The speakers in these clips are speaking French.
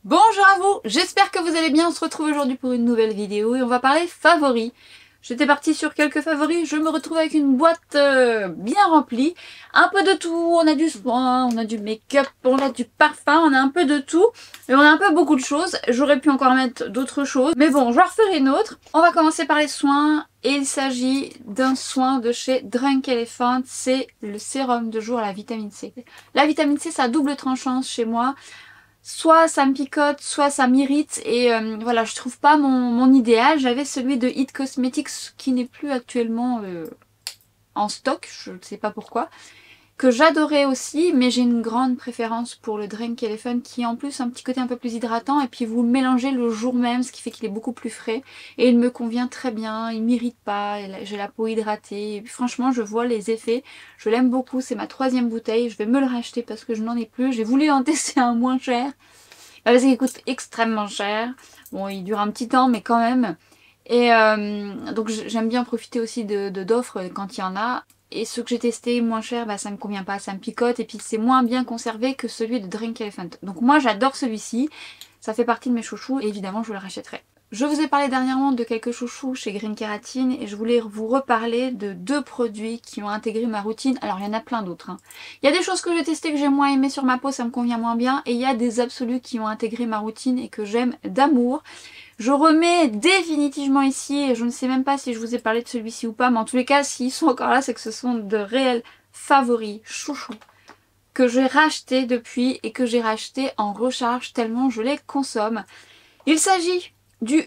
Bonjour à vous, j'espère que vous allez bien, on se retrouve aujourd'hui pour une nouvelle vidéo et on va parler favoris. J'étais partie sur quelques favoris, je me retrouve avec une boîte bien remplie, un peu de tout, on a du soin, on a du make-up, on a du parfum, on a un peu de tout, et on a un peu beaucoup de choses, j'aurais pu encore mettre d'autres choses, mais bon, je referai une autre. On va commencer par les soins, et il s'agit d'un soin de chez Drunk Elephant, c'est le sérum de jour à la vitamine C. La vitamine C, ça a double tranchant chez moi. Soit ça me picote, soit ça m'irrite et voilà, je trouve pas mon idéal. J'avais celui de It Cosmetics qui n'est plus actuellement en stock, je ne sais pas pourquoi, que j'adorais aussi, mais j'ai une grande préférence pour le Drunk Elephant qui en plus a un petit côté un peu plus hydratant et puis vous le mélangez le jour même, ce qui fait qu'il est beaucoup plus frais et il me convient très bien, il m'irrite pas, j'ai la peau hydratée et puis franchement je vois les effets, je l'aime beaucoup, c'est ma 3e bouteille, je vais me le racheter parce que je n'en ai plus, j'ai voulu en tester un moins cher, parce qu'il coûte extrêmement cher, bon il dure un petit temps mais quand même, et donc j'aime bien profiter aussi d'offres quand il y en a. Et ce que j'ai testé moins cher, bah, ça me convient pas, ça me picote et puis c'est moins bien conservé que celui de Drunk Elephant. Donc moi j'adore celui-ci, ça fait partie de mes chouchous et évidemment je le rachèterai. Je vous ai parlé dernièrement de quelques chouchous chez Green Kératine et je voulais vous reparler de 2 produits qui ont intégré ma routine. Alors il y en a plein d'autres. Il y a des choses que j'ai testées que j'ai moins aimé sur ma peau, ça me convient moins bien. Et il y a des absolus qui ont intégré ma routine et que j'aime d'amour. Je remets définitivement ici, et je ne sais même pas si je vous ai parlé de celui-ci ou pas, mais en tous les cas, s'ils sont encore là, c'est que ce sont de réels favoris, chouchous, que j'ai racheté depuis et que j'ai racheté en recharge tellement je les consomme. Il s'agit du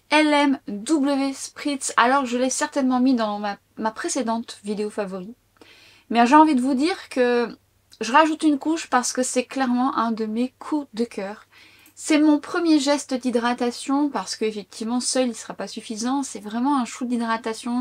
ULMW Spritz, alors je l'ai certainement mis dans ma précédente vidéo favori. Mais j'ai envie de vous dire que je rajoute une couche parce que c'est clairement un de mes coups de cœur. C'est mon premier geste d'hydratation parce qu'effectivement seul il sera pas suffisant, c'est vraiment un shoot d'hydratation.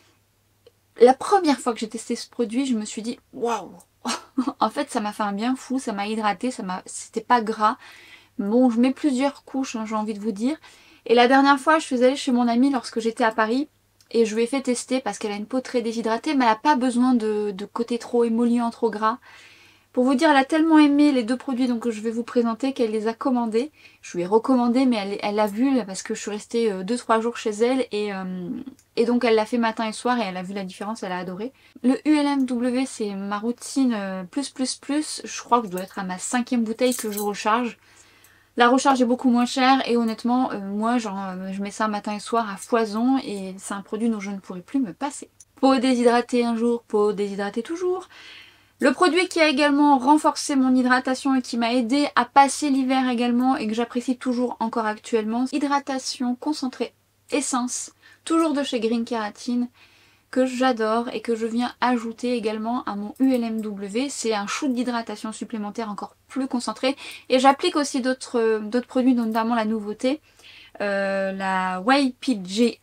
La première fois que j'ai testé ce produit, je me suis dit waouh. En fait ça m'a fait un bien fou, ça m'a hydraté, c'était pas gras. Bon, je mets plusieurs couches, j'ai envie de vous dire. Et la dernière fois, je suis allée chez mon amie lorsque j'étais à Paris et je lui ai fait tester parce qu'elle a une peau très déshydratée, mais elle n'a pas besoin de côté trop émollient, trop gras. Pour vous dire, elle a tellement aimé les 2 produits donc, que je vais vous présenter qu'elle les a commandés. Je lui ai recommandé mais elle l'a vu parce que je suis restée 2-3 jours chez elle et donc elle l'a fait matin et soir et elle a vu la différence, elle a adoré. Le ULMW c'est ma routine plus. Je crois que je dois être à ma 5e bouteille que je recharge. La recharge est beaucoup moins chère et honnêtement moi je mets ça matin et soir à foison et c'est un produit dont je ne pourrais plus me passer. Peau déshydratée un jour, peau déshydratée toujours. Le produit qui a également renforcé mon hydratation et qui m'a aidé à passer l'hiver également et que j'apprécie toujours encore actuellement, hydratation concentrée essence, toujours de chez Green Kératine, que j'adore et que je viens ajouter également à mon ULMW. C'est un shoot d'hydratation supplémentaire encore plus concentré et j'applique aussi d'autres produits, notamment la nouveauté, la YPGA.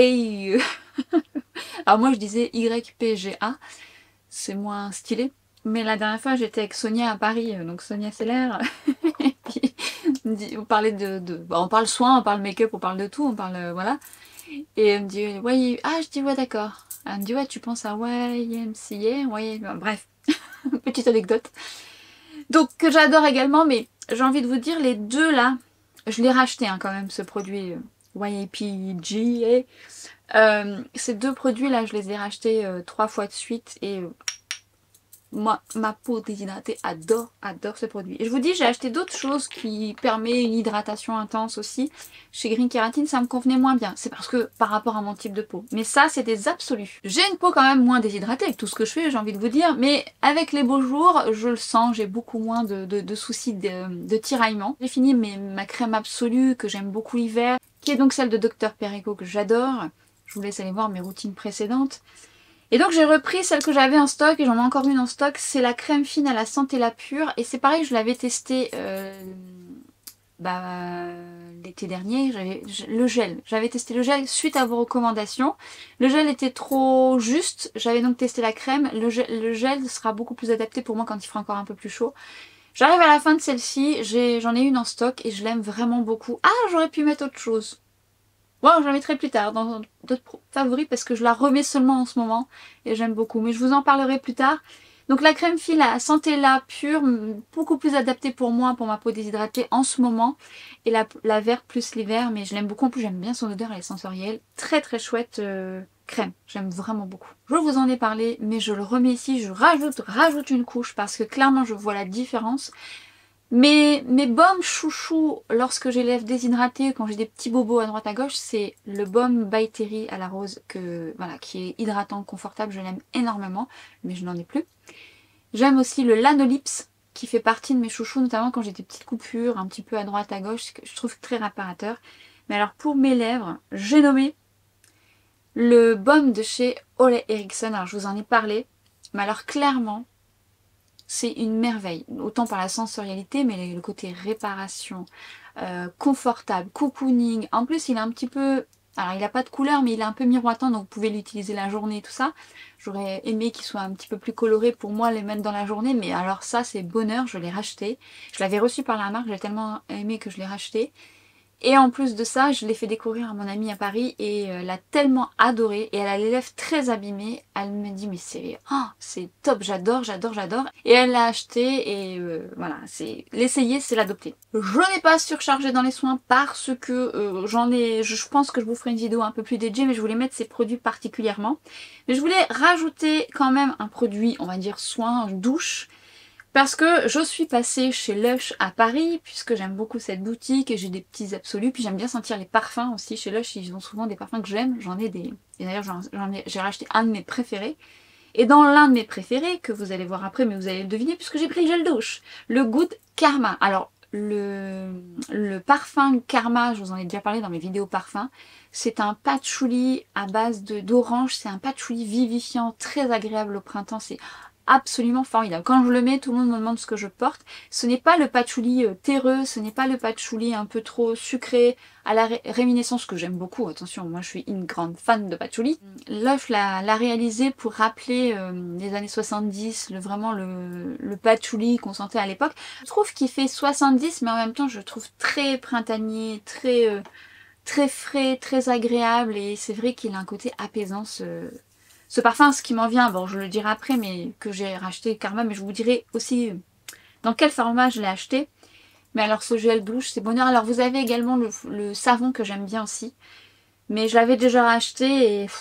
Alors moi je disais YPGA, c'est moins stylé. Mais la dernière fois, j'étais avec Sonia à Paris, donc Sonia Seller, et puis on parlait on parle soin, on parle make-up, on parle de tout, on parle, voilà. Et elle me dit, ouais, ah, je dis, ouais, d'accord. Elle me dit, ouais, tu penses à YMCA, ouais, bref, petite anecdote. Donc, que j'adore également, mais j'ai envie de vous dire, les 2 là, je l'ai racheté quand même, ce produit YPGA. Ces 2 produits là, je les ai rachetés 3 fois de suite et moi, ma peau déshydratée adore ce produit. Et je vous dis, j'ai acheté d'autres choses qui permettent une hydratation intense aussi. Chez Green Kératine, ça me convenait moins bien. C'est parce que par rapport à mon type de peau. Mais ça, c'est des absolus. J'ai une peau quand même moins déshydratée avec tout ce que je fais, j'ai envie de vous dire. Mais avec les beaux jours, je le sens, j'ai beaucoup moins de soucis de tiraillement. J'ai fini ma crème absolue que j'aime beaucoup l'hiver, qui est donc celle de Dr Perico que j'adore. Je vous laisse aller voir mes routines précédentes. Et donc j'ai repris celle que j'avais en stock et j'en ai encore une en stock, c'est la crème fine à la Santé La Pure et c'est pareil, je l'avais testé l'été dernier, le gel. J'avais testé le gel suite à vos recommandations. Le gel était trop juste, j'avais donc testé la crème. Le gel sera beaucoup plus adapté pour moi quand il fera encore un peu plus chaud. J'arrive à la fin de celle-ci, j'en ai une en stock et je l'aime vraiment beaucoup. Ah, j'aurais pu mettre autre chose. Bon, je la mettrai plus tard dans d'autres favoris parce que je la remets seulement en ce moment et j'aime beaucoup. Mais je vous en parlerai plus tard. Donc la crème fille à Santé La pure, beaucoup plus adaptée pour moi, pour ma peau déshydratée en ce moment. Et la verte plus l'hiver, mais je l'aime beaucoup. En plus j'aime bien son odeur, elle est sensorielle. Très très chouette crème, j'aime vraiment beaucoup. Je vous en ai parlé, mais je le remets ici, je rajoute une couche parce que clairement je vois la différence. Mes baumes chouchous lorsque j'ai les lèvres déshydratées, quand j'ai des petits bobos à droite à gauche, c'est le baume By Terry à la rose qui est hydratant, confortable, je l'aime énormément, mais je n'en ai plus. J'aime aussi le Lanolips qui fait partie de mes chouchous, notamment quand j'ai des petites coupures un petit peu à droite à gauche, que je trouve très réparateur. Mais alors pour mes lèvres, j'ai nommé le baume de chez Ole Henriksen. Alors je vous en ai parlé, mais alors clairement, c'est une merveille, autant par la sensorialité, mais le côté réparation, confortable, cocooning. En plus, il est un petit peu... Alors, il n'a pas de couleur, mais il est un peu miroitant, donc vous pouvez l'utiliser la journée et tout ça. J'aurais aimé qu'il soit un petit peu plus coloré pour moi, les mettre dans la journée, mais alors ça, c'est bonheur, je l'ai racheté. Je l'avais reçu par la marque, j'ai tellement aimé que je l'ai racheté. Et en plus de ça, je l'ai fait découvrir à mon amie à Paris et elle a tellement adoré et elle a les lèvres très abîmées. Elle me dit mais c'est top, j'adore. Et elle l'a acheté et voilà, c'est l'essayer, c'est l'adopter. Je n'ai pas surchargé dans les soins parce que je pense que je vous ferai une vidéo un peu plus dédiée, mais je voulais mettre ces produits particulièrement. Mais je voulais rajouter quand même un produit, on va dire soin, douche. Parce que je suis passée chez Lush à Paris, puisque j'aime beaucoup cette boutique et j'ai des petits absolus. Puis j'aime bien sentir les parfums aussi. Chez Lush, ils ont souvent des parfums que j'aime. J'en ai des... Et d'ailleurs, j'ai racheté un de mes préférés. Et dans l'un de mes préférés, que vous allez voir après, mais vous allez le deviner, puisque j'ai pris le gel douche. Le Good Karma. Alors, le parfum Karma, je vous en ai déjà parlé dans mes vidéos parfums. C'est un patchouli à base d'orange. C'est un patchouli vivifiant, très agréable au printemps. C'est absolument formidable. Quand je le mets, tout le monde me demande ce que je porte. Ce n'est pas le patchouli terreux, ce n'est pas le patchouli un peu trop sucré à la réminiscence que j'aime beaucoup. Attention, moi je suis une grande fan de patchouli. Lush l'a réalisé pour rappeler les années 70, vraiment le patchouli qu'on sentait à l'époque. Je trouve qu'il fait 70, mais en même temps je le trouve très printanier, très frais, très agréable et c'est vrai qu'il a un côté apaisant ce parfum. Ce qui m'en vient, bon je le dirai après, mais que j'ai racheté Karma, mais je vous dirai aussi dans quel format je l'ai acheté. Mais alors ce gel douche, c'est bonheur. Alors vous avez également le savon que j'aime bien aussi, mais je l'avais déjà racheté et...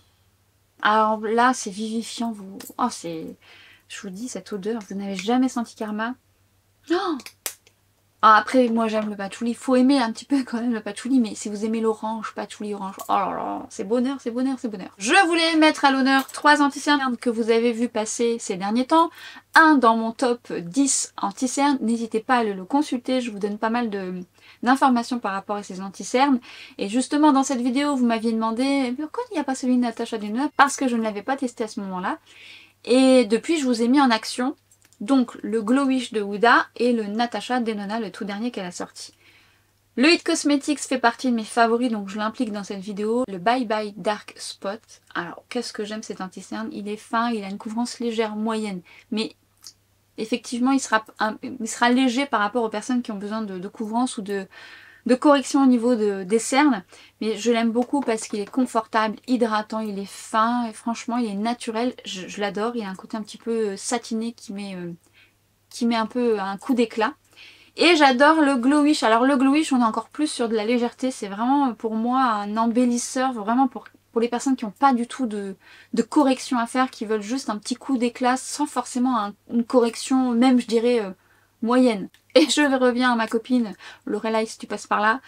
Alors là c'est vivifiant, oh c'est... Je vous dis cette odeur, vous n'avez jamais senti Karma? Oh, ah, après, moi j'aime le patchouli, il faut aimer un petit peu quand même le patchouli, mais si vous aimez l'orange, patchouli orange, oh là là, c'est bonheur, c'est bonheur, c'est bonheur. Je voulais mettre à l'honneur 3 anti-cernes que vous avez vu passer ces derniers temps. Un dans mon top 10 anti-cernes, n'hésitez pas à le consulter, je vous donne pas mal d'informations par rapport à ces anti-cernes. Et justement dans cette vidéo, vous m'aviez demandé pourquoi il n'y a pas celui de Natasha Denona, parce que je ne l'avais pas testé à ce moment-là. Et depuis, je vous ai mis en action donc le Glowish de Huda et le Natasha Denona, le tout dernier qu'elle a sorti. Le It Cosmetics fait partie de mes favoris, donc je l'implique dans cette vidéo. Le Bye Bye Dark Spot. Alors, qu'est-ce que j'aime cet anti-cerne? Il est fin, il a une couvrance légère, moyenne. Mais effectivement, il sera léger par rapport aux personnes qui ont besoin de couvrance ou de correction au niveau des cernes, mais je l'aime beaucoup parce qu'il est confortable, hydratant, il est fin et franchement il est naturel, je l'adore. Il a un côté un petit peu satiné qui met un peu un coup d'éclat. Et j'adore le Glowish. Alors le Glowish, on est encore plus sur de la légèreté, c'est vraiment pour moi un embellisseur, vraiment pour les personnes qui n'ont pas du tout de correction à faire, qui veulent juste un petit coup d'éclat sans forcément une correction, même je dirais moyenne. Et je reviens à ma copine Lorelai, si tu passes par là,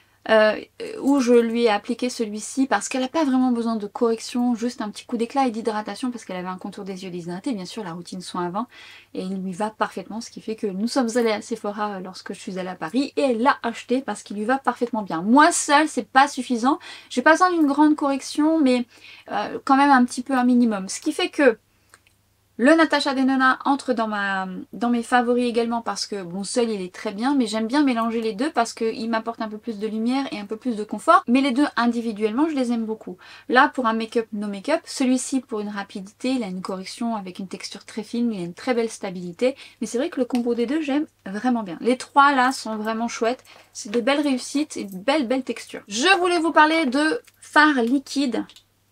où je lui ai appliqué celui-ci parce qu'elle n'a pas vraiment besoin de correction, juste un petit coup d'éclat et d'hydratation parce qu'elle avait un contour des yeux déshydraté, bien sûr la routine soin avant, et il lui va parfaitement, ce qui fait que nous sommes allés à Sephora lorsque je suis allée à Paris et elle l'a acheté parce qu'il lui va parfaitement bien. Moi seule c'est pas suffisant, j'ai pas besoin d'une grande correction, mais quand même un petit peu un minimum, ce qui fait que le Natasha Denona entre dans mes favoris également parce que bon seul il est très bien, mais j'aime bien mélanger les deux parce qu'il m'apporte un peu plus de lumière et un peu plus de confort, mais les deux individuellement je les aime beaucoup. Là pour un make-up no make-up, celui-ci pour une rapidité, il a une correction avec une texture très fine, il a une très belle stabilité, mais c'est vrai que le combo des deux j'aime vraiment bien. Les trois là sont vraiment chouettes, c'est de belles réussites et de belles textures. Je voulais vous parler de fard liquide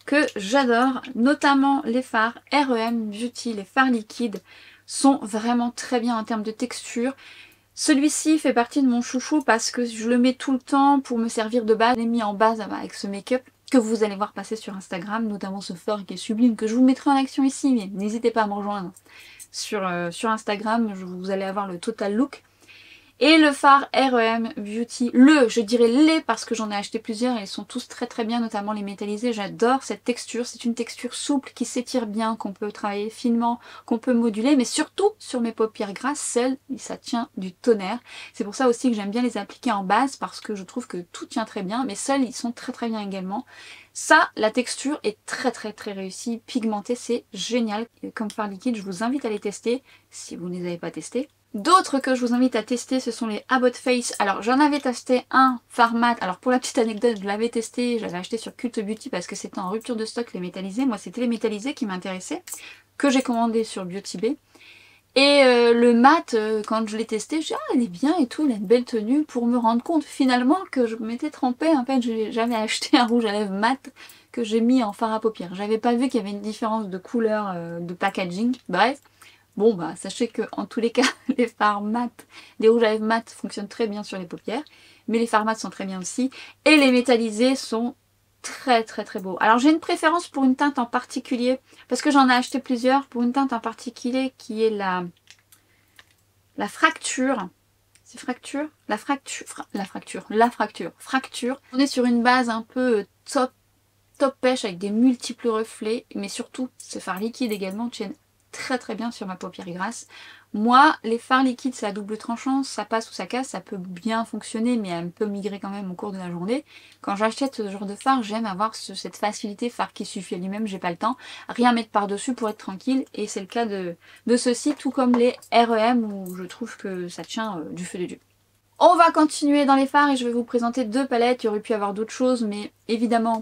que j'adore, notamment les fards REM Beauty, les fards liquides sont vraiment très bien en termes de texture. Celui-ci fait partie de mon chouchou parce que je le mets tout le temps pour me servir de base. Je l'ai mis en base avec ce make-up que vous allez voir passer sur Instagram, notamment ce fard qui est sublime, que je vous mettrai en action ici, mais n'hésitez pas à me rejoindre sur Instagram, vous allez avoir le total look. Et le fard REM Beauty, je dirais les parce que j'en ai acheté plusieurs et ils sont tous très très bien, notamment les métallisés. J'adore cette texture, c'est une texture souple qui s'étire bien, qu'on peut travailler finement, qu'on peut moduler, mais surtout sur mes paupières grasses, ça tient du tonnerre. C'est pour ça aussi que j'aime bien les appliquer en base parce que je trouve que tout tient très bien, mais seuls ils sont très très bien également. Ça, la texture est très très très réussie, pigmentée, c'est génial. Comme fard liquide, je vous invite à les tester si vous ne les avez pas testés. D'autres que je vous invite à tester, ce sont les About Face. Alors j'en avais testé un fard mat. Alors pour la petite anecdote, je l'avais testé, j'avais acheté sur Cult Beauty parce que c'était en rupture de stock les métallisés. Moi c'était les métallisés qui m'intéressaient, que j'ai commandé sur Beauty Bay. Et le mat, quand je l'ai testé, je dis ah il est bien et tout, il a une belle tenue, pour me rendre compte finalement que je m'étais trompée. En fait j'avais acheté un rouge à lèvres mat que j'ai mis en fard à paupières. J'avais pas vu qu'il y avait une différence de couleur de packaging, bref. Bon bah sachez que en tous les cas les fards mat, les rouges à lèvres mat fonctionnent très bien sur les paupières, mais les fards mat sont très bien aussi, et les métallisés sont très très très beaux. Alors j'ai une préférence pour une teinte en particulier, parce que j'en ai acheté plusieurs, pour une teinte en particulier qui est la fracture. C'est fracture? La fracture. On est sur une base un peu top pêche avec des multiples reflets, mais surtout ces fards liquides également tiennent très très bien sur ma paupière grasse. Moi, les fards liquides, c'est à double tranchant, ça passe ou ça casse, ça peut bien fonctionner, mais elle peut migrer quand même au cours de la journée. Quand j'achète ce genre de fard, j'aime avoir cette facilité, fard qui suffit à lui-même, j'ai pas le temps, rien mettre par-dessus pour être tranquille, et c'est le cas de ceux-ci, tout comme les REM, où je trouve que ça tient du feu de Dieu. On va continuer dans les fards, et je vais vous présenter deux palettes, il y aurait pu y avoir d'autres choses, mais évidemment,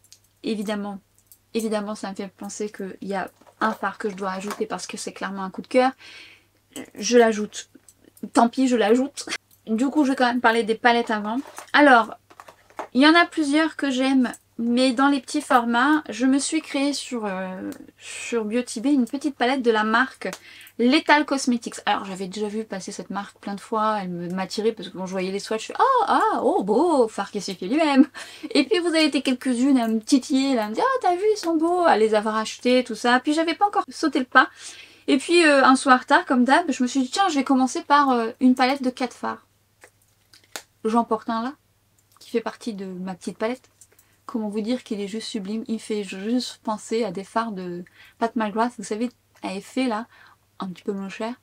ça me fait penser qu'il y a un fard que je dois ajouter parce que c'est clairement un coup de cœur. Je l'ajoute. Tant pis, je l'ajoute. Du coup, je vais quand même parler des palettes avant. Alors, il y en a plusieurs que j'aime, mais dans les petits formats, je me suis créée sur Beauty Bay une petite palette de la marque Lethal Cosmetics. Alors, j'avais déjà vu passer cette marque plein de fois, elle m'attirait parce que quand je voyais les swatchs, je fais oh beau, fard qui suffit lui-même. Et puis vous avez été quelques-unes à me titiller, à me dire ah t'as vu ils sont beaux, à les avoir achetés, tout ça. Puis j'avais pas encore sauté le pas. Et puis un soir tard, comme d'hab, je me suis dit tiens je vais commencer par une palette de 4 fards. J'en porte un là, qui fait partie de ma petite palette. Comment vous dire qu'il est juste sublime, il fait juste penser à des fards de Pat McGrath, vous savez, à effet là, un petit peu moins cher.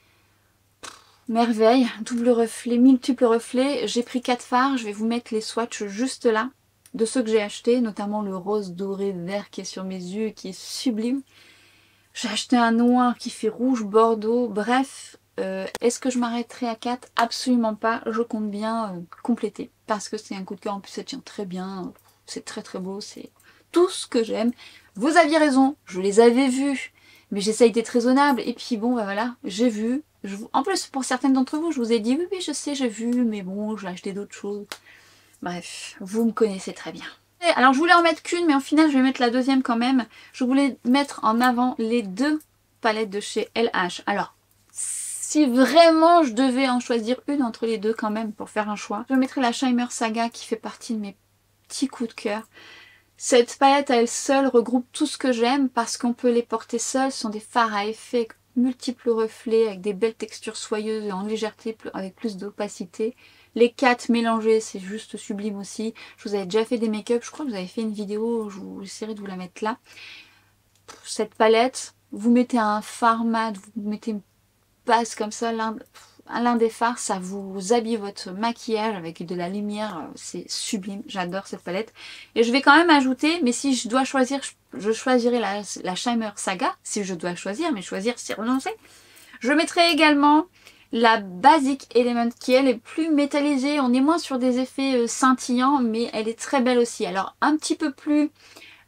Merveille, double reflet, multiples reflets. J'ai pris 4 fards, je vais vous mettre les swatchs juste là, de ceux que j'ai achetés, notamment le rose doré vert qui est sur mes yeux, qui est sublime. J'ai acheté un noir qui fait rouge bordeaux, bref, est-ce que je m'arrêterai à 4? Absolument pas, je compte bien compléter, parce que c'est un coup de cœur, en plus ça tient très bien, c'est très très beau, c'est tout ce que j'aime. Vous aviez raison, je les avais vus, mais j'essaye d'être raisonnable, et puis bon bah voilà, j'ai vu. En plus pour certaines d'entre vous, je vous ai dit oui je sais, j'ai vu, mais bon, j'ai acheté d'autres choses. Bref, vous me connaissez très bien. Alors je voulais en mettre qu'une, mais au final je vais mettre la deuxième quand même. Je voulais mettre en avant les deux palettes de chez LH. Alors, si vraiment je devais en choisir une entre les deux quand même pour faire un choix, je mettrais la Shimmer Saga qui fait partie de mes petits coups de cœur. Cette palette à elle seule regroupe tout ce que j'aime parce qu'on peut les porter seuls. Ce sont des fards à effet avec multiples reflets, avec des belles textures soyeuses et en légèreté avec plus d'opacité. Les 4 mélangés, c'est juste sublime aussi. Je vous avais déjà fait des make-up, je crois que vous avez fait une vidéo, j'essaierai de vous la mettre là. Cette palette, vous mettez un fard mat, vous mettez une base comme ça, l'un des fards, ça vous habille votre maquillage avec de la lumière, c'est sublime, j'adore cette palette. Et je vais quand même ajouter, mais si je dois choisir, je choisirai la Shimmer Saga, si je dois choisir, mais choisir c'est renoncer. Je mettrai également la Basic Element qui elle est plus métallisée, on est moins sur des effets scintillants, mais elle est très belle aussi. Alors un petit peu plus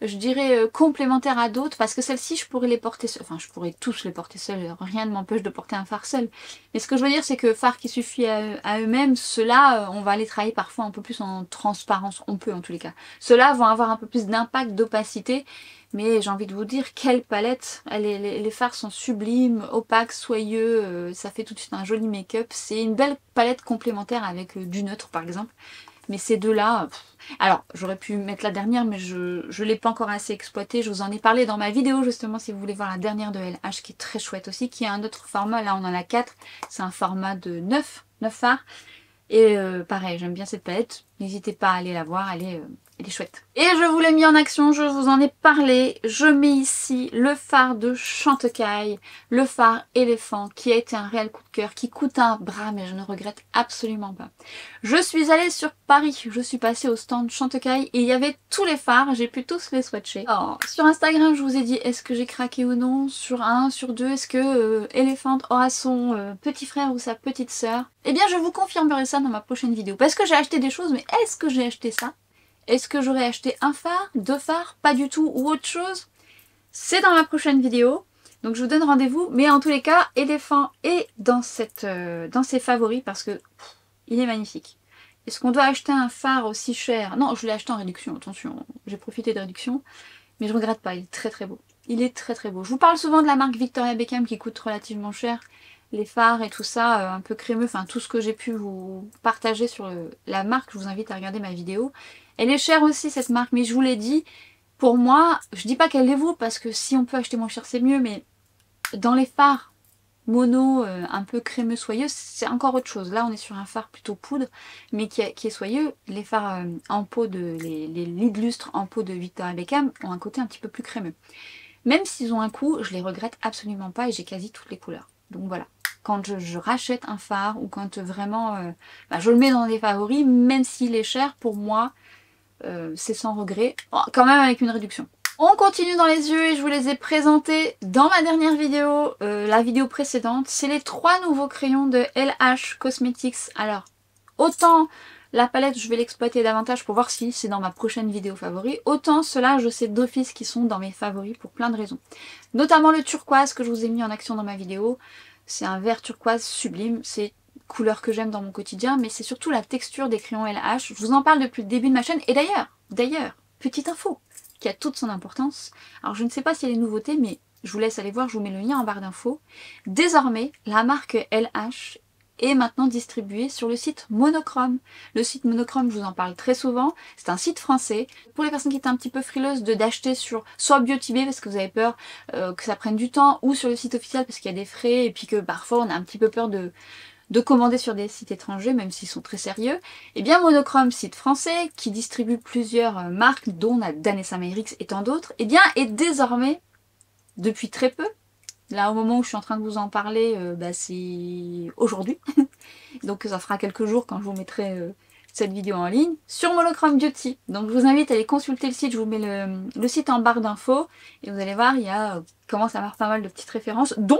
je dirais complémentaires à d'autres, parce que celles-ci je pourrais les porter seul, enfin je pourrais tous les porter seuls, rien ne m'empêche de porter un fard seul. Mais ce que je veux dire c'est que fard qui suffit à eux-mêmes, ceux-là on va les travailler parfois un peu plus en transparence, on peut en tous les cas. Ceux-là vont avoir un peu plus d'impact, d'opacité, mais j'ai envie de vous dire quelle palette, les fards sont sublimes, opaques, soyeux, ça fait tout de suite un joli make-up, c'est une belle palette complémentaire avec du neutre par exemple. Mais ces deux-là, alors j'aurais pu mettre la dernière mais je l'ai pas encore assez exploité. Je vous en ai parlé dans ma vidéo justement si vous voulez voir la dernière de LH qui est très chouette aussi, qui a un autre format, là on en a 4, c'est un format de 9 fards. Et pareil, j'aime bien cette palette, n'hésitez pas à aller la voir, elle est chouette. Et je vous l'ai mis en action, je vous en ai parlé, je mets ici le fard de Chantecaille, le fard éléphant qui a été un réel coup de cœur, qui coûte un bras mais je ne regrette absolument pas. Je suis allée sur Paris, je suis passée au stand Chantecaille et il y avait tous les fards, j'ai pu tous les swatcher. Alors, sur Instagram je vous ai dit est-ce que j'ai craqué ou non, sur 1, sur 2, est-ce que Elephant aura son petit frère ou sa petite sœur? Eh bien je vous confirmerai ça dans ma prochaine vidéo, parce que j'ai acheté des choses, mais est-ce que j'ai acheté ça? Est-ce que j'aurais acheté un phare, 2 phares, pas du tout, ou autre chose? C'est dans ma prochaine vidéo, donc je vous donne rendez-vous, mais en tous les cas, Elephant est dans ses favoris, parce que il est magnifique. Est-ce qu'on doit acheter un phare aussi cher? Non, je l'ai acheté en réduction, attention, j'ai profité de réduction, mais je regrette pas, il est très très beau. Il est très très beau. Je vous parle souvent de la marque Victoria Beckham qui coûte relativement cher, les fards et tout ça, un peu crémeux, enfin tout ce que j'ai pu vous partager sur la marque, je vous invite à regarder ma vidéo. Elle est chère aussi cette marque, mais je vous l'ai dit, pour moi, je dis pas qu'elle les vaut, parce que si on peut acheter moins cher c'est mieux, mais dans les fards mono un peu crémeux soyeux, c'est encore autre chose. Là on est sur un fard plutôt poudre, mais qui est soyeux. Les fards en peau les lits lustre en peau de Victoria Beckham ont un côté un petit peu plus crémeux. Même s'ils ont un coût, je les regrette absolument pas et j'ai quasi toutes les couleurs. Donc voilà. Quand je rachète un fard ou quand vraiment je le mets dans des favoris, même s'il est cher, pour moi c'est sans regret, quand même avec une réduction. On continue dans les yeux et je vous les ai présentés dans ma dernière vidéo, la vidéo précédente. C'est les 3 nouveaux crayons de LH Cosmetics. Alors, autant la palette je vais l'exploiter davantage pour voir si c'est dans ma prochaine vidéo favori, autant ceux-là je sais d'office qui sont dans mes favoris pour plein de raisons. Notamment le turquoise que je vous ai mis en action dans ma vidéo. C'est un vert turquoise sublime, c'est couleur que j'aime dans mon quotidien, mais c'est surtout la texture des crayons LH. Je vous en parle depuis le début de ma chaîne, et d'ailleurs, petite info, qui a toute son importance. Alors je ne sais pas s'il y a des nouveautés, mais je vous laisse aller voir, je vous mets le lien en barre d'infos. Désormais, la marque LH est maintenant distribuée sur le site Monochrome. Le site Monochrome, je vous en parle très souvent, c'est un site français. Pour les personnes qui étaient un petit peu frileuses d'acheter sur soit Biotibé parce que vous avez peur que ça prenne du temps, ou sur le site officiel parce qu'il y a des frais et puis que parfois on a un petit peu peur de commander sur des sites étrangers, même s'ils sont très sérieux, et bien Monochrome, site français, qui distribue plusieurs marques, dont la Danessa Myrix et tant d'autres, et bien est désormais, depuis très peu, là au moment où je suis en train de vous en parler, c'est aujourd'hui, donc ça fera quelques jours quand je vous mettrai cette vidéo en ligne, sur Monochrome Beauty. Donc je vous invite à aller consulter le site, je vous mets le site en barre d'infos, et vous allez voir, il y a commence à avoir pas mal de petites références, dont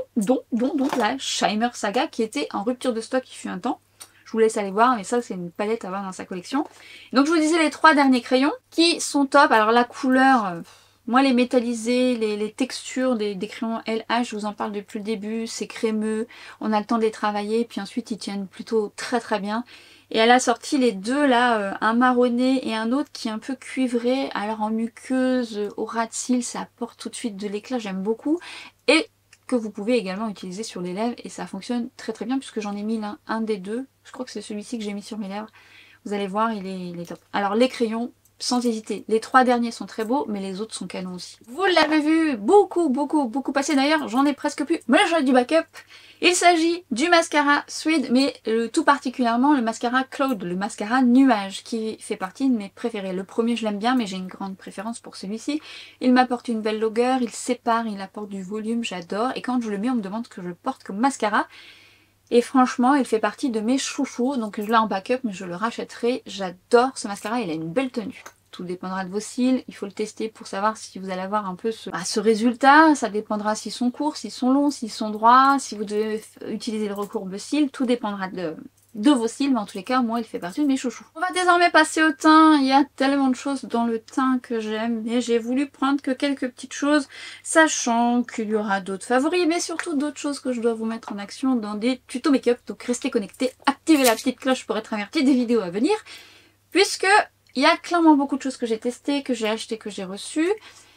la Shimmer Saga qui était en rupture de stock il fut un temps. Je vous laisse aller voir, mais ça c'est une palette à avoir dans sa collection. Donc je vous disais les 3 derniers crayons qui sont top. Alors la couleur, moi les métallisés, les textures des crayons LH, je vous en parle depuis le début, c'est crémeux, on a le temps de les travailler, puis ensuite ils tiennent plutôt très très bien. Et elle a sorti les deux là, un marronné et un autre qui est un peu cuivré. Alors en muqueuse, au ras de cils, ça apporte tout de suite de l'éclat, j'aime beaucoup. Et que vous pouvez également utiliser sur les lèvres et ça fonctionne très très bien puisque j'en ai mis un des deux. Je crois que c'est celui-ci que j'ai mis sur mes lèvres. Vous allez voir, il est top. Alors les crayons, sans hésiter, les 3 derniers sont très beaux, mais les autres sont canons aussi. Vous l'avez vu, beaucoup passer. D'ailleurs, j'en ai presque plus, mais j'en ai du backup. Il s'agit du mascara Suede, mais tout particulièrement le mascara Cloud, le mascara nuage, qui fait partie de mes préférés. Le premier, je l'aime bien, mais j'ai une grande préférence pour celui-ci. Il m'apporte une belle longueur, il sépare, il apporte du volume, j'adore. Et quand je le mets, on me demande ce que je porte comme mascara. Et franchement, il fait partie de mes chouchous, donc je l'ai en backup, mais je le rachèterai. J'adore ce mascara, il a une belle tenue. Tout dépendra de vos cils, il faut le tester pour savoir si vous allez avoir un peu ce résultat. Ça dépendra s'ils sont courts, s'ils sont longs, s'ils sont droits, si vous devez utiliser le recourbe cils, tout dépendra de de vos styles, mais en tous les cas, moi, il fait partie de mes chouchous. On va désormais passer au teint. Il y a tellement de choses dans le teint que j'aime, et j'ai voulu prendre que quelques petites choses, sachant qu'il y aura d'autres favoris, mais surtout d'autres choses que je dois vous mettre en action dans des tutos make-up. Donc restez connectés, activez la petite cloche pour être averti des vidéos à venir, puisque il y a clairement beaucoup de choses que j'ai testées, que j'ai achetées, que j'ai reçues,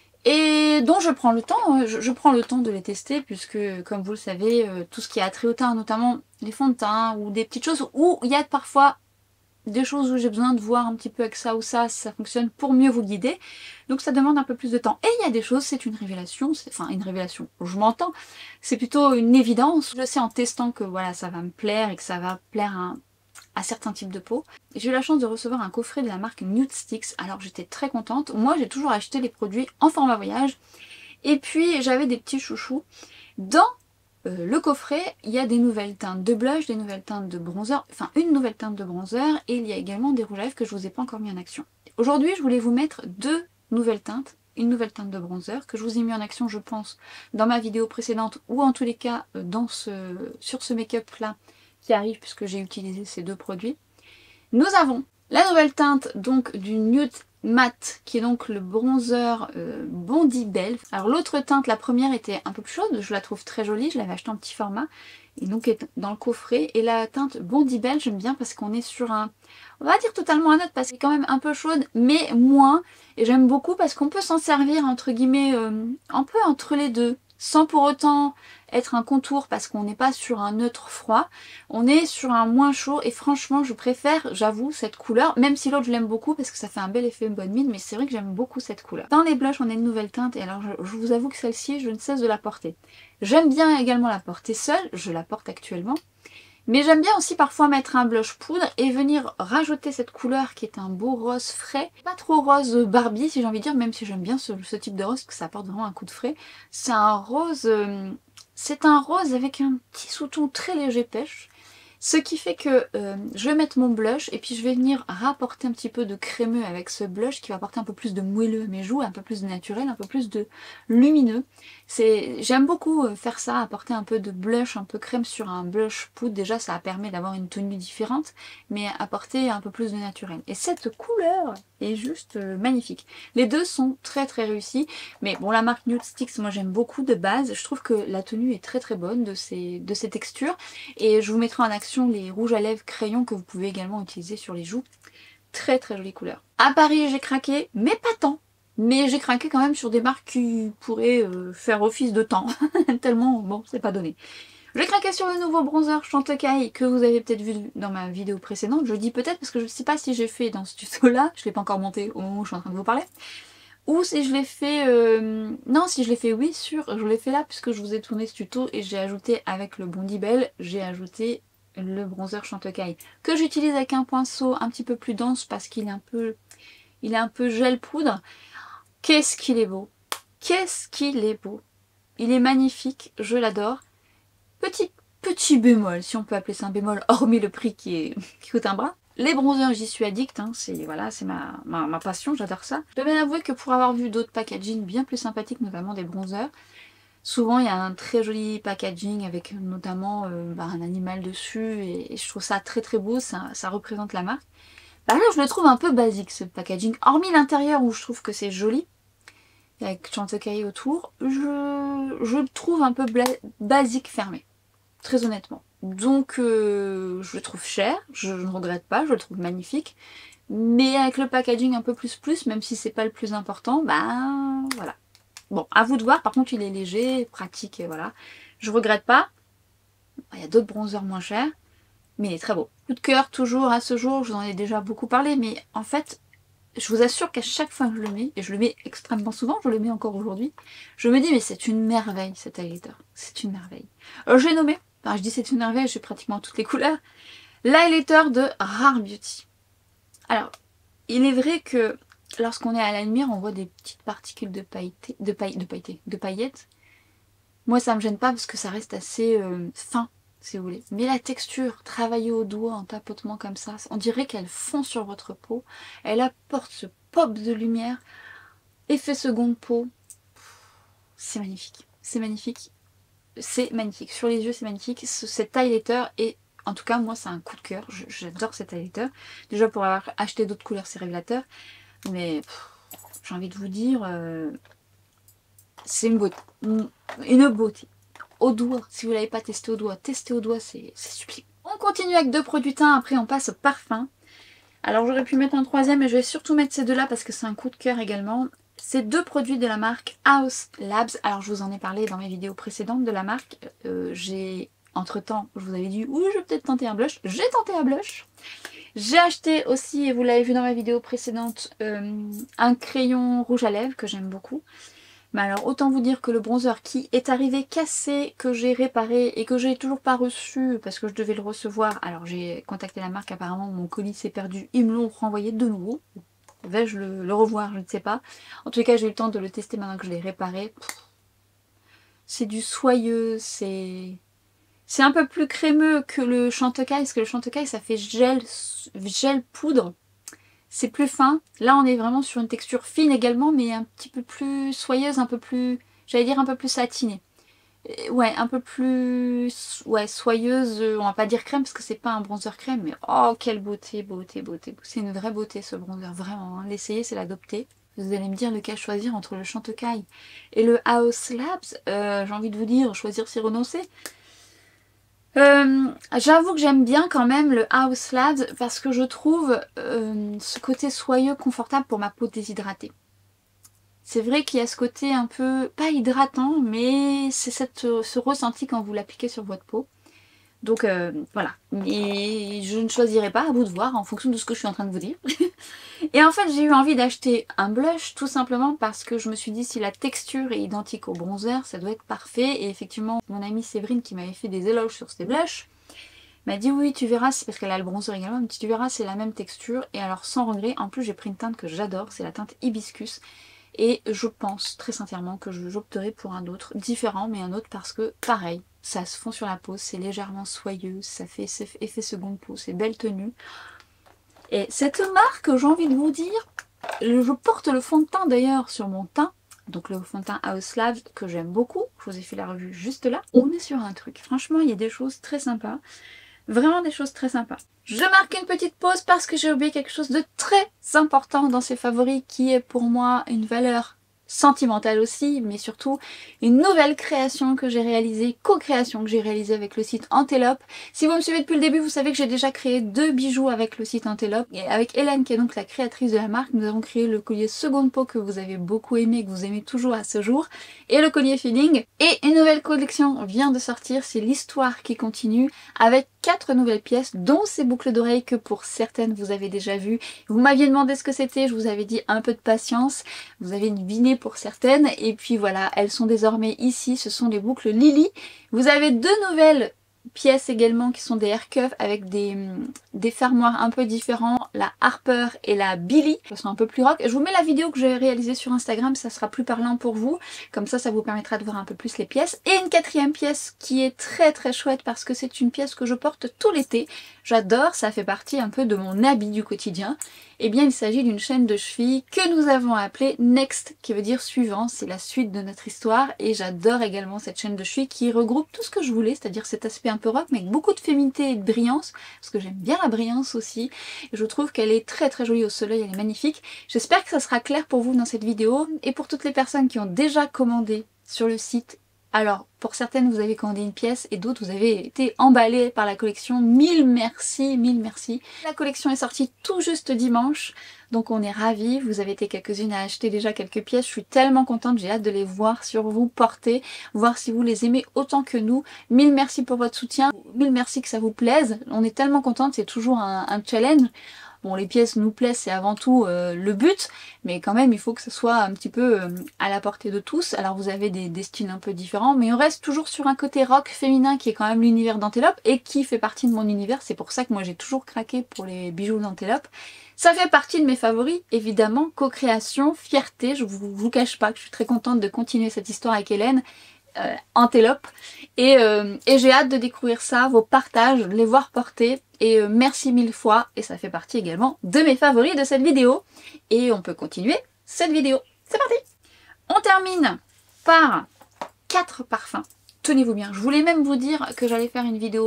et dont je prends le temps, je prends le temps de les tester, puisque comme vous le savez, tout ce qui a trait au teint, notamment les fonds de teint ou des petites choses où il y a parfois des choses où j'ai besoin de voir un petit peu avec ça ou ça, si ça fonctionne, pour mieux vous guider. Donc ça demande un peu plus de temps. Et il y a des choses, c'est une révélation, enfin une révélation, je m'entends, c'est plutôt une évidence. Je sais en testant que voilà, ça va me plaire et que ça va plaire à certains types de peau. J'ai eu la chance de recevoir un coffret de la marque Nude Sticks, alors j'étais très contente. Moi j'ai toujours acheté les produits en format voyage, et puis j'avais des petits chouchous. Dans le coffret, il y a des nouvelles teintes de blush, des nouvelles teintes de bronzer, enfin une nouvelle teinte de bronzer, et il y a également des rouges à lèvres que je vous ai pas encore mis en action. Aujourd'hui je voulais vous mettre deux nouvelles teintes, une nouvelle teinte de bronzer que je vous ai mis en action je pense dans ma vidéo précédente, ou en tous les cas sur ce make-up là qui arrive puisque j'ai utilisé ces deux produits. Nous avons la nouvelle teinte donc du Nude Matte qui est donc le bronzer Bondi Belle. Alors l'autre teinte, la première était un peu plus chaude, je la trouve très jolie, je l'avais acheté en petit format et donc est dans le coffret. Et la teinte Bondi Belle j'aime bien parce qu'on est sur un, on va dire totalement un autre parce qu'elle est quand même un peu chaude mais moins. Et j'aime beaucoup parce qu'on peut s'en servir entre guillemets un peu entre les deux, sans pour autant être un contour parce qu'on n'est pas sur un neutre froid, on est sur un moins chaud et franchement je préfère, j'avoue, cette couleur, même si l'autre je l'aime beaucoup parce que ça fait un bel effet bonne mine, mais c'est vrai que j'aime beaucoup cette couleur. Dans les blushs on a une nouvelle teinte et alors je vous avoue que celle-ci je ne cesse de la porter. J'aime bien également la porter seule, je la porte actuellement. Mais j'aime bien aussi parfois mettre un blush poudre et venir rajouter cette couleur qui est un beau rose frais. Pas trop rose Barbie si j'ai envie de dire, même si j'aime bien ce type de rose parce que ça apporte vraiment un coup de frais. C'est un rose avec un petit sous-ton très léger pêche. Ce qui fait que je vais mettre mon blush et puis je vais venir rapporter un petit peu de crémeux avec ce blush qui va apporter un peu plus de moelleux à mes joues, un peu plus de naturel, un peu plus de lumineux. J'aime beaucoup faire ça, apporter un peu de blush, un peu crème sur un blush poudre. Déjà ça permet d'avoir une tenue différente, mais apporter un peu plus de naturel. Et cette couleur est juste magnifique. Les deux sont très très réussis, mais bon la marque Nude Sticks moi j'aime beaucoup de base. Je trouve que la tenue est très très bonne de ces textures et je vous mettrai en action les rouges à lèvres crayons que vous pouvez également utiliser sur les joues. Très très jolie couleur. À Paris j'ai craqué, mais pas tant. Mais j'ai craqué quand même sur des marques qui pourraient faire office de temps. Tellement, bon, c'est pas donné. J'ai craqué sur le nouveau bronzer Chantecaille que vous avez peut-être vu dans ma vidéo précédente. Je dis peut-être parce que je ne sais pas si j'ai fait dans ce tuto là. Je ne l'ai pas encore monté au moment où je suis en train de vous parler. Ou si je l'ai fait... Non, si je l'ai fait, oui, sûr. Je l'ai fait là puisque je vous ai tourné ce tuto et j'ai ajouté avec le Bondi Belle, j'ai ajouté le bronzer Chantecaille que j'utilise avec un pinceau un petit peu plus dense parce qu'il est un peu gel poudre. Qu'est-ce qu'il est beau! Qu'est-ce qu'il est beau! Il est magnifique, je l'adore. Petit bémol, si on peut appeler ça un bémol, hormis le prix qui coûte un bras. Les bronzers, j'y suis addict, hein, c'est ma passion, j'adore ça. Je dois bien avouer que pour avoir vu d'autres packaging bien plus sympathiques, notamment des bronzers, souvent il y a un très joli packaging avec notamment un animal dessus et je trouve ça très très beau, ça représente la marque. Bah là je le trouve un peu basique ce packaging, hormis l'intérieur où je trouve que c'est joli, avec Chantecaille autour, je le trouve un peu basique fermé, très honnêtement. Donc je le trouve cher, je ne regrette pas, je le trouve magnifique, mais avec le packaging un peu plus, même si c'est pas le plus important, bah voilà. Bon, à vous de voir, par contre il est léger, pratique, et voilà. Je regrette pas, il y a d'autres bronzers moins chers, mais il est très beau. Coup de cœur toujours à ce jour, je vous en ai déjà beaucoup parlé, mais en fait, je vous assure qu'à chaque fois que je le mets, et je le mets extrêmement souvent, je le mets encore aujourd'hui, je me dis mais c'est une merveille cet highlighter, c'est une merveille. J'ai nommé, enfin je dis c'est une merveille, j'ai pratiquement toutes les couleurs, l'highlighter de Rare Beauty. Alors, il est vrai que lorsqu'on est à la lumière, on voit des petites particules de paillettes. Moi ça me gêne pas parce que ça reste assez fin, si vous voulez. Mais la texture, travaillée au doigt en tapotement comme ça, on dirait qu'elle fond sur votre peau. Elle apporte ce pop de lumière. Effet seconde peau. C'est magnifique. C'est magnifique. C'est magnifique. Sur les yeux, c'est magnifique. Cet highlighter est En tout cas, moi, c'est un coup de cœur. J'adore cet highlighter. Déjà, pour avoir acheté d'autres couleurs, c'est révélateur. Mais j'ai envie de vous dire, c'est une beauté. Une beauté. Au doigt. Si vous ne l'avez pas testé au doigt, testez au doigt, c'est sublime. On continue avec 2 produits teints. Après, on passe au parfum. Alors, j'aurais pu mettre un troisième, mais je vais surtout mettre ces 2-là parce que c'est un coup de cœur également. C'est 2 produits de la marque Haus Labs. Alors, je vous en ai parlé dans mes vidéos précédentes de la marque. J'ai... Entre-temps, je vous avais dit, oui, je vais peut-être tenter un blush. J'ai tenté un blush. J'ai acheté aussi, et vous l'avez vu dans ma vidéo précédente, un crayon rouge à lèvres que j'aime beaucoup. Mais alors, autant vous dire que le bronzer qui est arrivé cassé, que j'ai réparé et que j'ai toujours pas reçu parce que je devais le recevoir. Alors, j'ai contacté la marque, apparemment, mon colis s'est perdu. Ils me l'ont renvoyé de nouveau. Vais-je le revoir? Je ne sais pas. En tout cas, j'ai eu le temps de le tester maintenant que je l'ai réparé. C'est du soyeux, c'est un peu plus crémeux que le Chantecaille, parce que le Chantecaille, ça fait gel poudre. C'est plus fin. Là, on est vraiment sur une texture fine également, mais un petit peu plus soyeuse, un peu plus, j'allais dire un peu plus satinée. Ouais, un peu plus soyeuse, on va pas dire crème, parce que c'est pas un bronzer crème, mais oh, quelle beauté, beauté, beauté. C'est une vraie beauté, ce bronzer, vraiment. Hein. L'essayer, c'est l'adopter. Vous allez me dire lequel choisir entre le Chantecaille et le Haus Labs. J'ai envie de vous dire, choisir c'est renoncer. J'avoue que j'aime bien quand même le Haus Labs parce que je trouve ce côté soyeux, confortable pour ma peau déshydratée. C'est vrai qu'il y a ce côté un peu, pas hydratant, mais c'est ce ressenti quand vous l'appliquez sur votre peau. Donc voilà, mais je ne choisirai pas, à vous de voir en fonction de ce que je suis en train de vous dire. Et en fait j'ai eu envie d'acheter un blush tout simplement parce que je me suis dit si la texture est identique au bronzer, ça doit être parfait. Et effectivement mon amie Séverine qui m'avait fait des éloges sur ces blushs m'a dit oui tu verras, c'est parce qu'elle a le bronzer également, elle m'a dit tu verras c'est la même texture. Et alors sans regret, en plus j'ai pris une teinte que j'adore, c'est la teinte Hibiscus. Et je pense très sincèrement que j'opterai pour un autre, différent mais un autre parce que pareil, ça se fond sur la peau, c'est légèrement soyeux, ça fait effet seconde peau, c'est belle tenue. Et cette marque, j'ai envie de vous dire, je porte le fond de teint d'ailleurs sur mon teint, donc le fond de teint Haus Labs que j'aime beaucoup, je vous ai fait la revue juste là. On est sur un truc, franchement il y a des choses très sympas. Vraiment des choses très sympas. Je marque une petite pause parce que j'ai oublié quelque chose de très important dans ces favoris qui est pour moi une valeur sentimentale aussi, mais surtout une nouvelle création que j'ai réalisée, co-création que j'ai réalisée avec le site Antelope. Si vous me suivez depuis le début, vous savez que j'ai déjà créé 2 bijoux avec le site Antelope. Et avec Hélène, qui est donc la créatrice de la marque, nous avons créé le collier seconde peau que vous avez beaucoup aimé, que vous aimez toujours à ce jour, et le collier feeling. Et une nouvelle collection vient de sortir, c'est l'histoire qui continue, avec 4 nouvelles pièces, dont ces boucles d'oreilles que pour certaines vous avez déjà vues. Vous m'aviez demandé ce que c'était, je vous avais dit un peu de patience, vous avez deviné pour certaines, et puis voilà, elles sont désormais ici, ce sont les boucles Lily. Vous avez 2 nouvelles pièces également qui sont des hair cuffs avec des fermoirs un peu différents, la Harper et la Billy, elles sont un peu plus rock. Je vous mets la vidéo que j'ai réalisée sur Instagram, ça sera plus parlant pour vous, comme ça vous permettra de voir un peu plus les pièces. Et une 4e pièce qui est très très chouette parce que c'est une pièce que je porte tout l'été, j'adore, ça fait partie un peu de mon habit du quotidien. Eh bien il s'agit d'une chaîne de cheville que nous avons appelée Next, qui veut dire suivant, c'est la suite de notre histoire, et j'adore également cette chaîne de cheville qui regroupe tout ce que je voulais, c'est-à-dire cet aspect un peu rock mais avec beaucoup de féminité et de brillance, parce que j'aime bien la brillance aussi, et je trouve qu'elle est très très jolie au soleil, elle est magnifique. J'espère que ça sera clair pour vous dans cette vidéo, et pour toutes les personnes qui ont déjà commandé sur le site. Alors, pour certaines, vous avez commandé une pièce et d'autres, vous avez été emballées par la collection. Mille merci, mille merci. La collection est sortie tout juste dimanche, donc on est ravis. Vous avez été quelques-unes à acheter déjà quelques pièces. Je suis tellement contente, j'ai hâte de les voir sur vous porter, voir si vous les aimez autant que nous. Mille merci pour votre soutien, mille merci que ça vous plaise. On est tellement contente, c'est toujours un challenge. Bon, les pièces nous plaisent, c'est avant tout le but, mais quand même il faut que ce soit un petit peu à la portée de tous. Alors vous avez des styles un peu différents, mais on reste toujours sur un côté rock féminin qui est quand même l'univers d'Antelope et qui fait partie de mon univers. C'est pour ça que moi j'ai toujours craqué pour les bijoux d'Antelope. Ça fait partie de mes favoris, évidemment, co-création, fierté, je vous cache pas que je suis très contente de continuer cette histoire avec Hélène. Antelope, et j'ai hâte de découvrir ça, vos partages, les voir porter, et merci mille fois, et ça fait partie également de mes favoris de cette vidéo, et on peut continuer cette vidéo. C'est parti! On termine par 4 parfums. Tenez-vous bien, je voulais même vous dire que j'allais faire une vidéo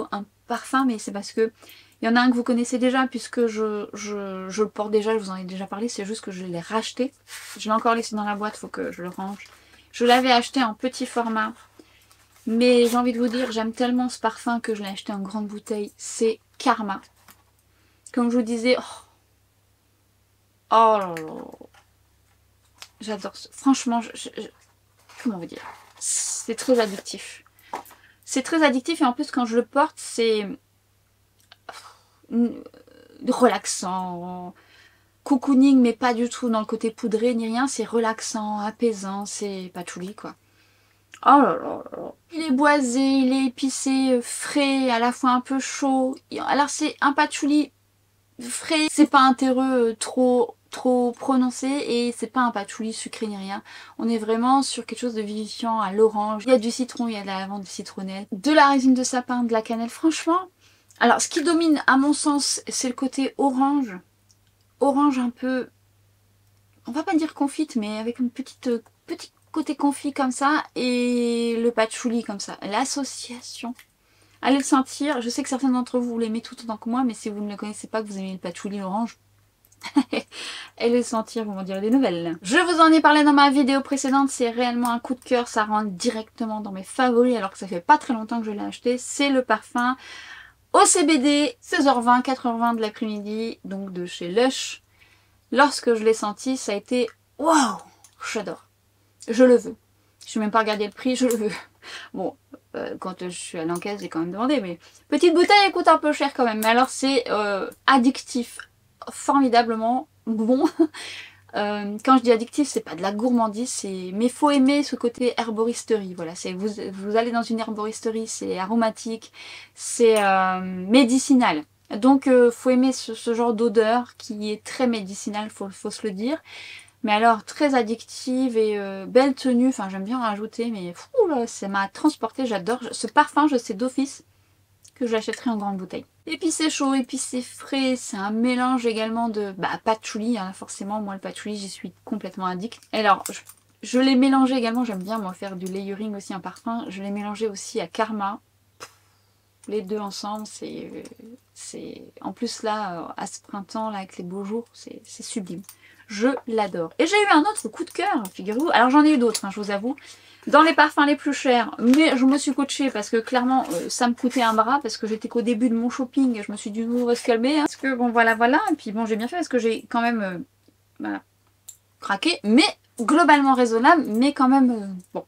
parfum, mais c'est parce que il y en a un que vous connaissez déjà, puisque je le porte déjà, je vous en ai déjà parlé, c'est juste que je l'ai racheté. Je l'ai encore laissé dans la boîte, faut que je le range. Je l'avais acheté en petit format, mais j'ai envie de vous dire, j'aime tellement ce parfum que je l'ai acheté en grande bouteille. C'est Karma. Comme je vous disais, oh là là, j'adore. Franchement, comment vous dire, c'est très addictif. C'est très addictif et en plus quand je le porte, c'est relaxant, cocooning, mais pas du tout dans le côté poudré ni rien. C'est relaxant, apaisant, c'est patchouli quoi. Oh là là là. Il est boisé, il est épicé, frais, à la fois un peu chaud. Alors c'est un patchouli frais, c'est pas un terreux trop prononcé et c'est pas un patchouli sucré ni rien. On est vraiment sur quelque chose de vivifiant à l'orange. Il y a du citron, il y a de la lavande, du citronnelle, de la résine de sapin, de la cannelle. Franchement, alors ce qui domine à mon sens, c'est le côté orange. Orange un peu, on va pas dire confite, mais avec une petit côté confit comme ça et le patchouli comme ça. L'association. Allez le sentir. Je sais que certains d'entre vous l'aimez tout autant que moi, mais si vous ne le connaissez pas, que vous aimez le patchouli orange, allez le sentir, vous m'en direz des nouvelles. Je vous en ai parlé dans ma vidéo précédente, c'est réellement un coup de cœur, ça rentre directement dans mes favoris alors que ça fait pas très longtemps que je l'ai acheté. C'est le parfum au CBD, 16h20, 4h20 de l'après-midi, donc de chez Lush. Lorsque je l'ai senti, ça a été waouh, j'adore. Je le veux. Je n'ai même pas regardé le prix, je le veux. Bon, quand je suis à l'encaisse, j'ai quand même demandé, mais petite bouteille, elle coûte un peu cher quand même. Mais alors c'est addictif, formidablement bon. Quand je dis addictif, c'est pas de la gourmandise, mais faut aimer ce côté herboristerie. Voilà, c'est vous allez dans une herboristerie, c'est aromatique, c'est médicinal. Donc faut aimer ce genre d'odeur qui est très médicinal, faut se le dire. Mais alors très addictive et belle tenue, enfin j'aime bien en rajouter, mais fou là, ça m'a transporté, j'adore. Ce parfum, je sais d'office que je l'achèterai en grande bouteille. Et puis c'est chaud, et puis c'est frais, c'est un mélange également de patchouli, hein, forcément, moi le patchouli j'y suis complètement addict. Et alors, je l'ai mélangé également, j'aime bien moi faire du layering aussi en parfum, je l'ai mélangé aussi à Karma. Les deux ensemble, c'est en plus là, à ce printemps, là, avec les beaux jours, c'est sublime. Je l'adore. Et j'ai eu un autre coup de cœur, figurez-vous. Alors j'en ai eu d'autres, hein, je vous avoue. Dans les parfums les plus chers, mais je me suis coachée parce que clairement ça me coûtait un bras parce que j'étais qu'au début de mon shopping et je me suis dit on va se calmer. Hein, parce que bon voilà. Et puis bon j'ai bien fait parce que j'ai quand même voilà, craqué, mais globalement raisonnable, mais quand même bon.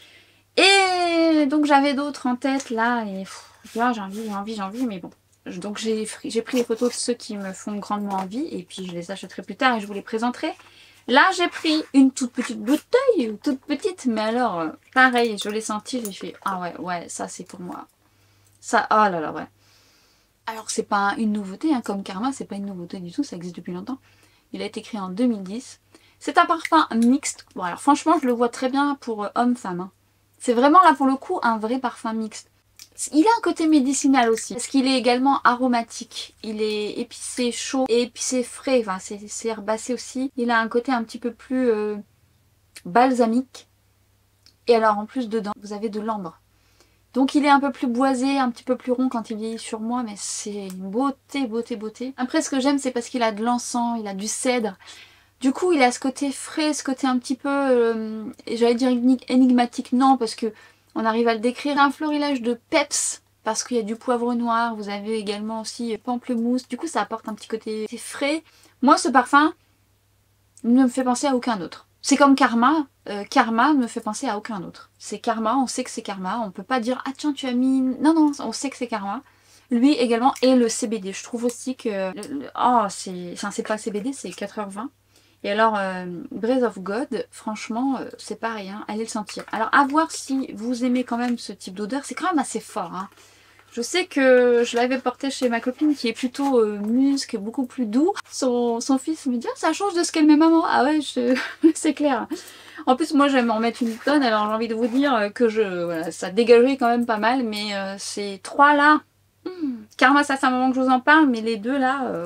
Et donc j'avais d'autres en tête là et là j'ai envie, mais bon. Donc j'ai pris les photos de ceux qui me font grandement envie et puis je les achèterai plus tard et je vous les présenterai. Là j'ai pris une toute petite bouteille, toute petite, mais alors pareil, je l'ai senti, j'ai fait ah ouais, ça c'est pour moi. Ça, oh là là, ouais. Alors c'est pas une nouveauté, hein, comme Karma, c'est pas une nouveauté du tout, ça existe depuis longtemps. Il a été créé en 2010. C'est un parfum mixte. Bon alors franchement je le vois très bien pour homme-femme. Hein. C'est vraiment là pour le coup un vrai parfum mixte. Il a un côté médicinal aussi, parce qu'il est également aromatique. Il est épicé chaud et épicé frais, enfin c'est herbacé aussi. Il a un côté un petit peu plus balsamique. Et alors en plus dedans, vous avez de l'ambre. Donc il est un peu plus boisé, un petit peu plus rond quand il vieillit sur moi, mais c'est une beauté, beauté, beauté. Après ce que j'aime c'est parce qu'il a de l'encens, il a du cèdre. Du coup il a ce côté frais, ce côté un petit peu, j'allais dire énigmatique, non, parce que on arrive à le décrire. Un florilège de peps, parce qu'il y a du poivre noir, vous avez également aussi pamplemousse, du coup ça apporte un petit côté frais. Moi ce parfum ne me fait penser à aucun autre. C'est comme Karma, Karma me fait penser à aucun autre. C'est Karma, on sait que c'est Karma, on peut pas dire ah tiens tu as mis... Non, on sait que c'est Karma. Lui également, et le CBD, je trouve aussi que... Oh, c'est pas CBD, c'est 4h20. Et alors, Breath of God, franchement, c'est pareil, hein, allez le sentir. Alors, à voir si vous aimez quand même ce type d'odeur, c'est quand même assez fort. Hein. Je sais que je l'avais porté chez ma copine qui est plutôt musc, beaucoup plus doux. Son fils me dit ah, ça change de ce qu'elle met maman. Ah ouais, c'est clair. En plus, moi j'aime en mettre une tonne, alors j'ai envie de vous dire que voilà, ça dégagerait quand même pas mal. Mais ces trois là, Karma, ça fait un moment que je vous en parle, mais les deux là...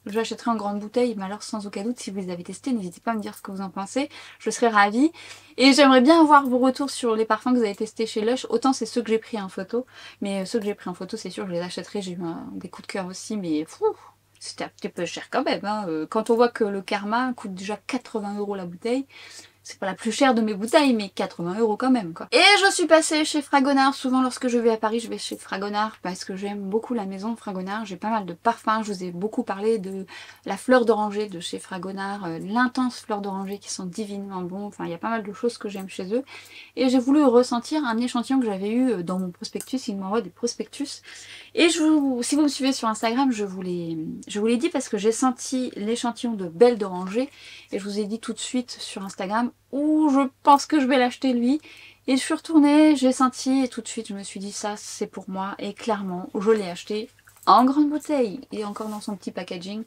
J'achèterai en grande bouteille, mais alors sans aucun doute, si vous les avez testés, n'hésitez pas à me dire ce que vous en pensez. Je serais ravie. Et j'aimerais bien avoir vos retours sur les parfums que vous avez testés chez Lush. Autant c'est ceux que j'ai pris en photo, mais ceux que j'ai pris en photo, c'est sûr, je les achèterai. J'ai eu des coups de cœur aussi, mais fou, c'était un petit peu cher quand même. Hein. Quand on voit que le Karma coûte déjà 80 € la bouteille, c'est pas la plus chère de mes bouteilles, mais 80 € quand même, quoi. Et je suis passée chez Fragonard. Souvent, lorsque je vais à Paris, je vais chez Fragonard parce que j'aime beaucoup la maison Fragonard. J'ai pas mal de parfums. Je vous ai beaucoup parlé de la fleur d'oranger de chez Fragonard, l'intense fleur d'oranger qui sont divinement bons. Enfin, il y a pas mal de choses que j'aime chez eux. Et j'ai voulu ressentir un échantillon que j'avais eu dans mon prospectus. Ils m'envoient des prospectus. Et si vous me suivez sur Instagram, je vous l'ai dit parce que j'ai senti l'échantillon de Belle d'oranger. Et je vous ai dit tout de suite sur Instagram où je pense que je vais l'acheter lui. Et je suis retournée, j'ai senti et tout de suite je me suis dit ça c'est pour moi. Et clairement je l'ai acheté en grande bouteille et encore dans son petit packaging.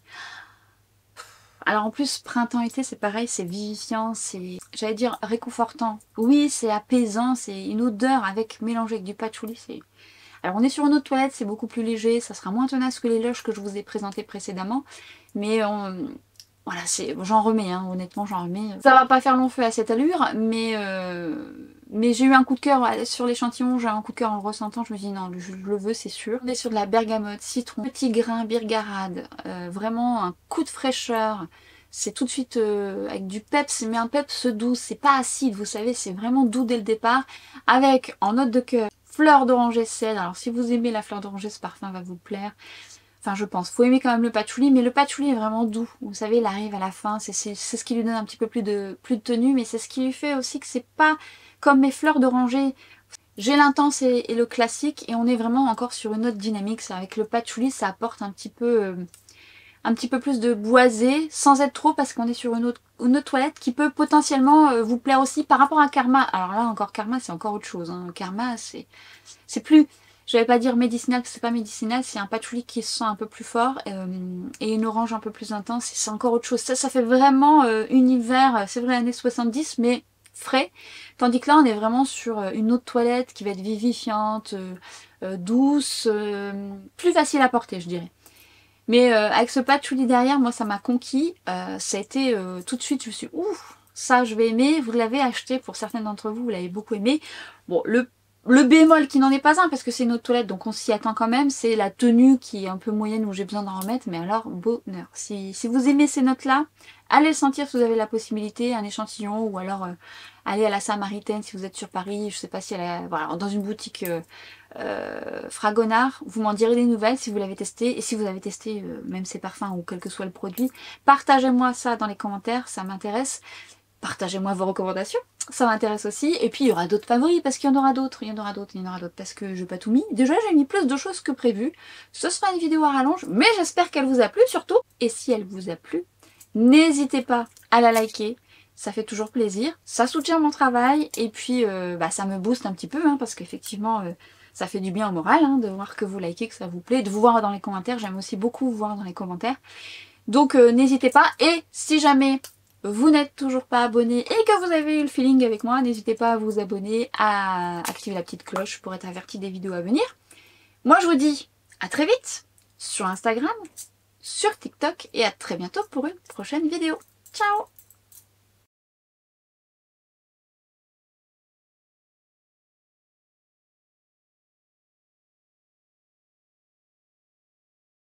Alors en plus printemps-été c'est pareil, c'est vivifiant, c'est j'allais dire réconfortant. Oui c'est apaisant, c'est une odeur avec mélangée avec du patchouli. Alors on est sur une eau de toilette, c'est beaucoup plus léger, ça sera moins tenace que les Lush que je vous ai présentés précédemment. Mais voilà, j'en remets, hein, honnêtement j'en remets. Ça va pas faire long feu à cette allure, mais j'ai eu un coup de cœur sur l'échantillon, j'ai eu un coup de cœur en le ressentant, je me dis non, je le veux c'est sûr. On est sur de la bergamote, citron, petit grain, birgarade, vraiment un coup de fraîcheur. C'est tout de suite avec du peps, mais un peps doux, c'est pas acide, vous savez, c'est vraiment doux dès le départ. Avec, en note de cœur, fleur d'oranger cèdre. Alors si vous aimez la fleur d'oranger, ce parfum va vous plaire. Enfin je pense, faut aimer quand même le patchouli, mais le patchouli est vraiment doux. Vous savez, il arrive à la fin, c'est ce qui lui donne un petit peu plus de tenue, mais c'est ce qui lui fait aussi que c'est pas comme mes fleurs d'oranger. J'ai l'intense et le classique, et on est vraiment encore sur une note dynamique. Avec le patchouli, ça apporte un petit peu plus de boisé, sans être trop, parce qu'on est sur une autre toilette qui peut potentiellement vous plaire aussi par rapport à Karma. Alors là encore, Karma c'est encore autre chose. Hein. Karma c'est plus... Je vais pas dire médicinal, c'est pas médicinal, c'est un patchouli qui se sent un peu plus fort et une orange un peu plus intense, c'est encore autre chose. Ça fait vraiment univers, c'est vrai années 70, mais frais. Tandis que là, on est vraiment sur une eau de toilette qui va être vivifiante, douce, plus facile à porter, je dirais. Mais avec ce patchouli derrière, moi ça m'a conquis. Ça a été tout de suite, je me suis dit, ouf, ça je vais aimer. Vous l'avez acheté pour certaines d'entre vous, vous l'avez beaucoup aimé. Bon, le bémol qui n'en est pas un parce que c'est une eau de toilette donc on s'y attend quand même, c'est la tenue qui est un peu moyenne où j'ai besoin d'en remettre, mais alors bonheur. Si vous aimez ces notes là, allez le sentir si vous avez la possibilité, un échantillon ou alors allez à la Samaritaine si vous êtes sur Paris, je sais pas si elle a, voilà, dans une boutique Fragonard, vous m'en direz des nouvelles si vous l'avez testé et si vous avez testé même ces parfums ou quel que soit le produit, partagez-moi ça dans les commentaires, ça m'intéresse. Partagez-moi vos recommandations, ça m'intéresse aussi. Et puis il y aura d'autres favoris parce qu'il y en aura d'autres, parce que je n'ai pas tout mis. Déjà j'ai mis plus de choses que prévu. Ce sera une vidéo à rallonge, mais j'espère qu'elle vous a plu surtout. Et si elle vous a plu, n'hésitez pas à la liker. Ça fait toujours plaisir, ça soutient mon travail et puis ça me booste un petit peu hein, parce qu'effectivement ça fait du bien au moral hein, de voir que vous likez, que ça vous plaît, de vous voir dans les commentaires. J'aime aussi beaucoup vous voir dans les commentaires. Donc n'hésitez pas et si jamais vous n'êtes toujours pas abonné et que vous avez eu le feeling avec moi, n'hésitez pas à vous abonner, à activer la petite cloche pour être averti des vidéos à venir. Moi je vous dis à très vite sur Instagram, sur TikTok et à très bientôt pour une prochaine vidéo. Ciao!